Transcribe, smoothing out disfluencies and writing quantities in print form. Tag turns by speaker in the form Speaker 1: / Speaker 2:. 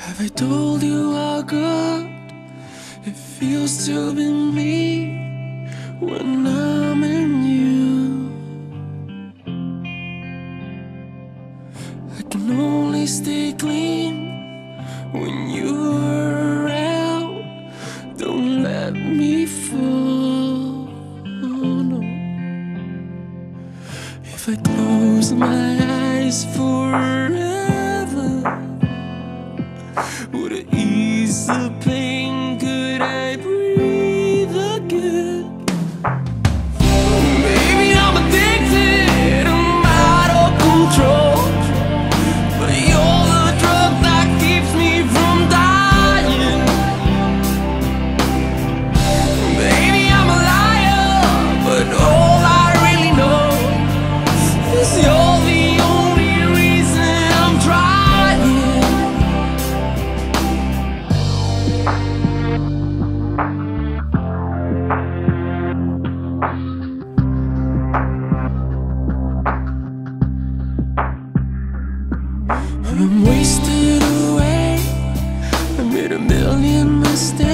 Speaker 1: Have I told you how good it feels to be me when I'm in you? I can only stay clean when you're around. Don't let me fall, no. If I close my eyes forever, would it ease the pain? Could I breathe again? Maybe I'm addicted, I'm out of control, but you're the drug that keeps me from dying. Maybe I'm a liar, but all I really know is you're the only reason I'm trying. I'm wasted away, I made a million mistakes.